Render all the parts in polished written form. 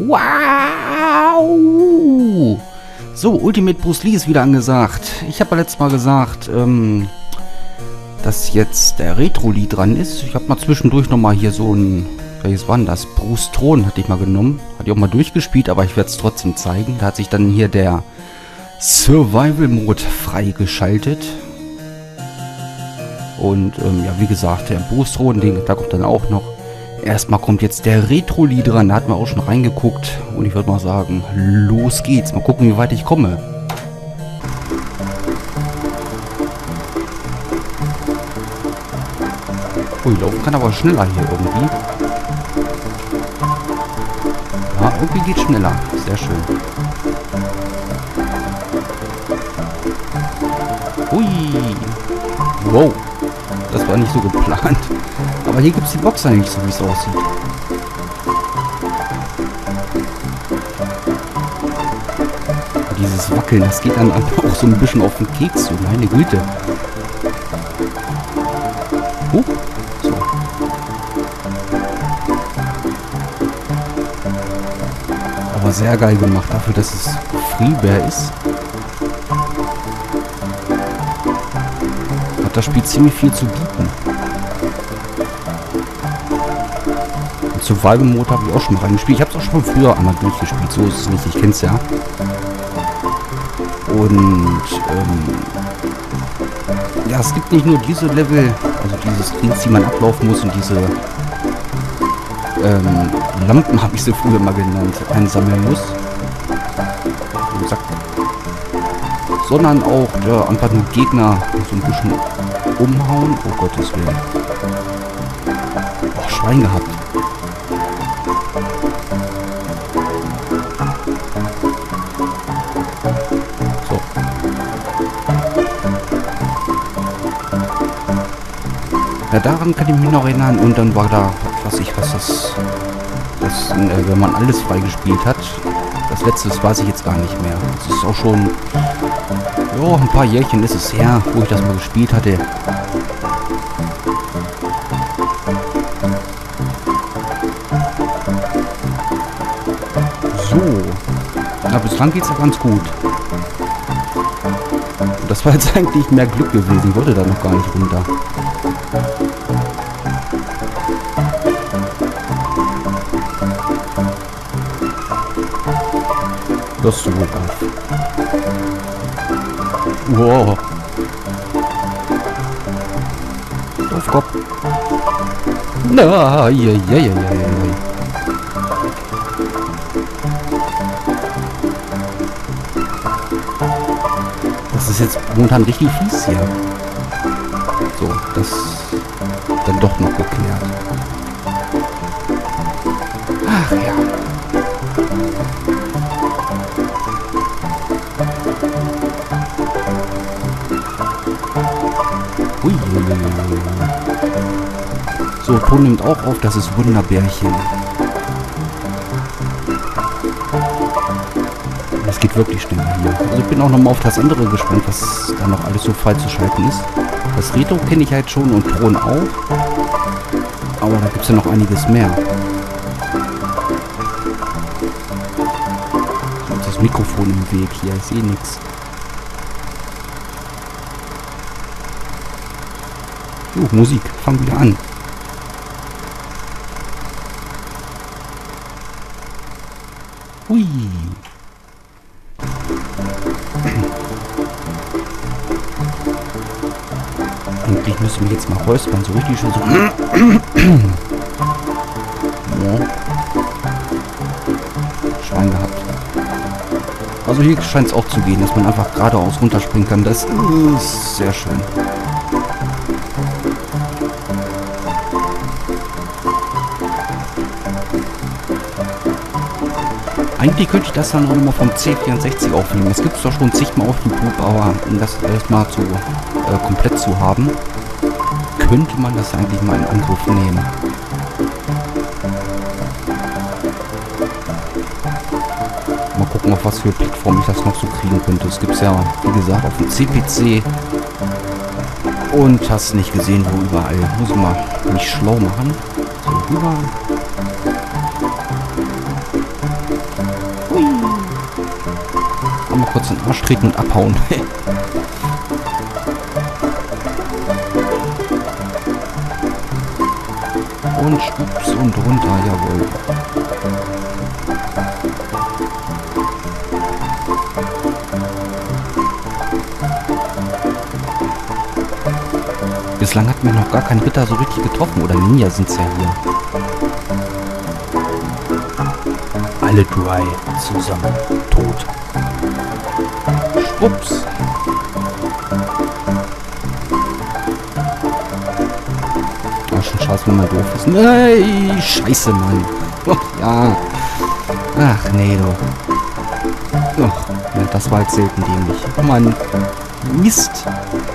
Wow! So, Ultimate Bruce Lee ist wieder angesagt. Ich habe ja letztes Mal gesagt, dass jetzt der Retro-Lee dran ist. Ich habe mal zwischendurch nochmal hier so ein... Welches war denn das? Bruce Thron hatte ich mal genommen. Hatte ich auch mal durchgespielt, aber ich werde es trotzdem zeigen. Da hat sich dann hier der Survival-Mode freigeschaltet. Und ja, wie gesagt, der Bruce Thron, da kommt dann auch noch. Erstmal kommt jetzt der Retro-Lee dran. Da hatten wir auch schon reingeguckt. Und ich würde mal sagen, los geht's. Mal gucken, wie weit ich komme. Ui, laufen kann aber schneller hier irgendwie. Ja, irgendwie geht schneller. Sehr schön. Ui. Wow. Das war nicht so geplant. Aber hier gibt es die Box eigentlich so, wie es aussieht. Dieses Wackeln, das geht dann auch so ein bisschen auf den Keks zu. Meine Güte. So. Aber sehr geil gemacht dafür, dass es Freeware ist. Hat das Spiel ziemlich viel zu bieten. Und Survival Mode habe ich auch schon mal reingespielt. Ich habe es auch schon früher einmal durchgespielt. So ist es nicht. Ich kenne es ja. Und ja, es gibt nicht nur diese Level, also diese Screens, die man ablaufen muss und diese Lampen, habe ich sie früher mal genannt, einsammeln muss. Wie gesagt, sondern auch ja, einfach nur Gegner so ein bisschen umhauen. Oh Gottes Willen. Oh, Schwein gehabt. So. Ja, daran kann ich mich noch erinnern. Und dann war da, was wenn man alles freigespielt hat. Das letzte, das weiß ich jetzt gar nicht mehr. Das ist auch schon, ja, ein paar Jährchen ist es her, wo ich das mal gespielt hatte. So. Na, bislang geht es ja ganz gut. Und das war jetzt eigentlich mehr Glück gewesen. Ich wollte da noch gar nicht runter. Das ist so gut auf. Wow. Auf Kopf. Na, ja. Das ist jetzt momentan richtig fies hier. So, das dann doch noch geklärt. Ach ja. Ui. So, Ton nimmt auch auf, das ist Wunderbärchen. Es geht wirklich schneller hier. Also ich bin auch nochmal auf das andere gespannt, was da noch alles so freizuschalten ist. Das Retro kenne ich halt schon und Thron auch. Aber da gibt es ja noch einiges mehr. So, das Mikrofon im Weg hier, ich sehe nichts. Musik, fangen wieder an. Hui. Eigentlich müssen wir jetzt mal räuspern, so richtig schön so. Ja. Schwein gehabt. Also hier scheint es auch zu gehen, dass man einfach geradeaus runterspringen kann. Das ist sehr schön. Eigentlich könnte ich das dann auch nochmal vom C64 aufnehmen. Es gibt es doch schon zigmal auf YouTube, aber um das erstmal zu komplett zu haben, könnte man das eigentlich mal in Angriff nehmen. Mal gucken, auf was für Plattform ich das noch so kriegen könnte. Es gibt es ja, wie gesagt, auf dem CPC und hast nicht gesehen, wo überall. Muss ich mal mich schlau machen. So, rüber. Einmal kurz in den Arsch treten und abhauen. Und schwupps und runter, jawohl. Bislang hat mir noch gar kein Ritter so richtig getroffen. Oder Ninja sind es ja hier. Alle drei zusammen tot. Schwupps. Ach, schon scheiße, wenn man doof ist. Nein, scheiße, Mann. Oh, ja. Ach, nee, du. Ach, ja, das war jetzt selten dämlich. Oh, Mann. Mist.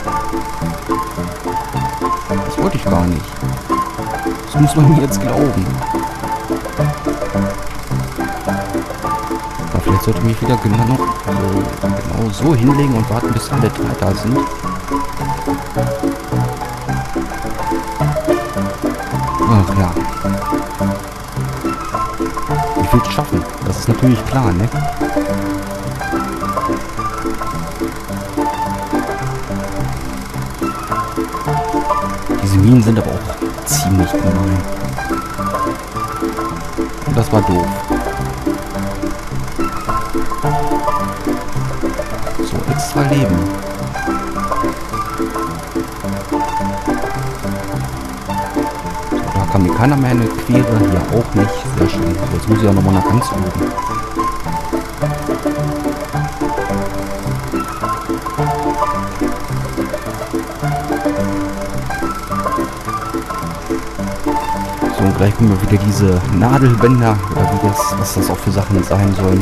Das wollte ich gar nicht. Das muss man mir jetzt glauben. Aber vielleicht sollte ich mich wieder genau so hinlegen und warten, bis alle drei da sind. Ach ja. Ich will es schaffen. Das ist natürlich klar, ne? Diese Minen sind aber auch ziemlich gemein. Und das war doof. So, extra Leben. So, da kann mir keiner mehr eine Quere. Hier auch nicht. Sehr schön. So, jetzt muss ich auch nochmal nach ganz oben. So, und gleich kommen wir wieder diese Nadelbänder, oder wie das, was das auch für Sachen sein sollen.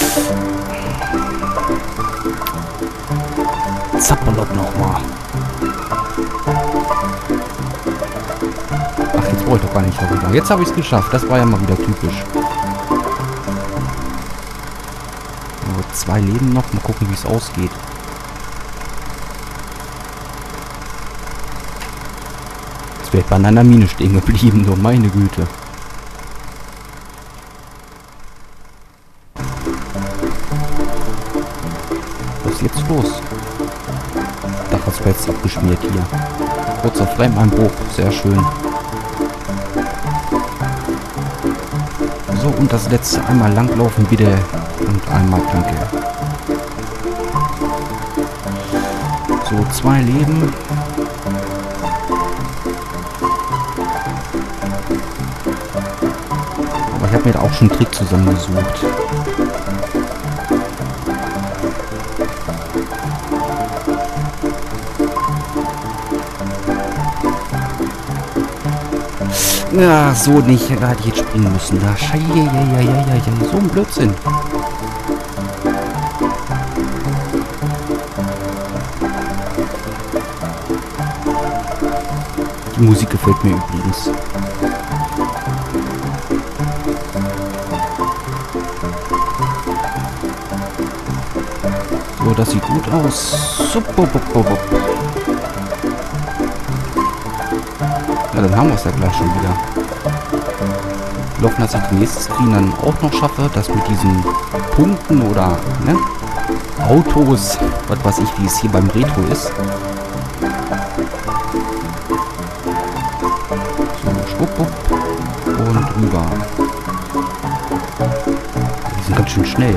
Zappelot nochmal. Ach, jetzt brauche ich doch gar nicht darüber. Jetzt habe ich es geschafft. Das war ja mal wieder typisch. Nur 2 Leben noch. Mal gucken, wie es ausgeht. Jetzt wäre ich bei einer Mine stehen geblieben. Nur meine Güte. Was ist jetzt los? Dach ist fest abgeschmiert hier. Kurzer Flammeneinbruch. Sehr schön. So, und das letzte. Einmal langlaufen bitte. Und einmal danke. So, 2 Leben. Aber ich habe mir da auch schon einen Trick zusammengesucht. Ja, so nicht. Da hätte ich jetzt springen müssen. Da so ein Blödsinn. Die Musik gefällt mir übrigens. So, das sieht gut aus. Ja, dann haben wir es ja gleich schon wieder. Wir hoffen, dass ich den nächsten Screen dann auch noch schaffe, das mit diesen Punkten oder ne, Autos, was weiß ich, wie es hier beim Retro ist. So, schwupp und rüber. Die sind ganz schön schnell.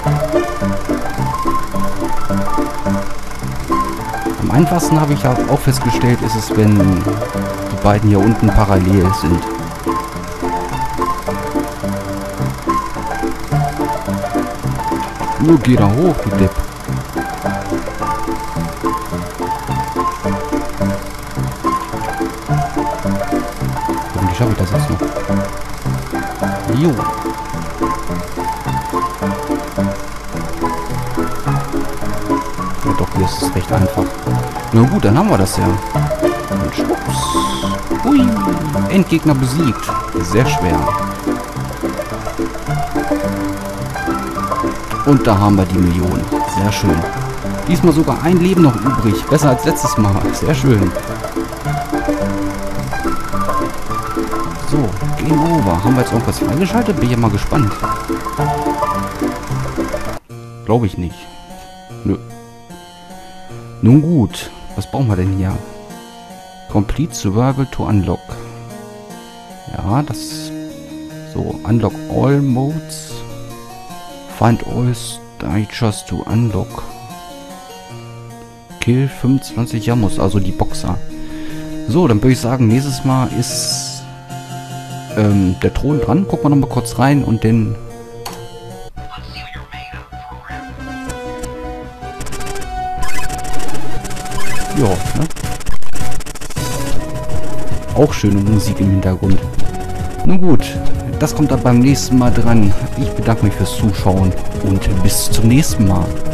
Am einfachsten habe ich auch festgestellt, ist es, wenn die beiden hier unten parallel sind. Nur geh da hoch, du Depp. Hoffentlich schaffe ich das jetzt noch. Jo. Ja doch, hier ist es recht einfach. Na gut, dann haben wir das ja. Und schwupps. Hui. Endgegner besiegt. Sehr schwer. Und da haben wir die Million. Sehr schön. Diesmal sogar ein Leben noch übrig. Besser als letztes Mal. Sehr schön. So, Game Over. Haben wir jetzt irgendwas freigeschaltet? Bin ich ja mal gespannt. Glaube ich nicht. Nö. Nun gut. Was brauchen wir denn hier? Complete Survival to Unlock. Ja, das... So, Unlock all Modes. Find all stages to unlock. Kill 25 Jamos, also die Boxer. So, dann würde ich sagen, nächstes Mal ist der Thron dran. Gucken wir noch mal kurz rein und den... Ja, ne? Auch schöne Musik im Hintergrund. Nun gut, das kommt dann beim nächsten Mal dran. Ich bedanke mich fürs Zuschauen und bis zum nächsten Mal.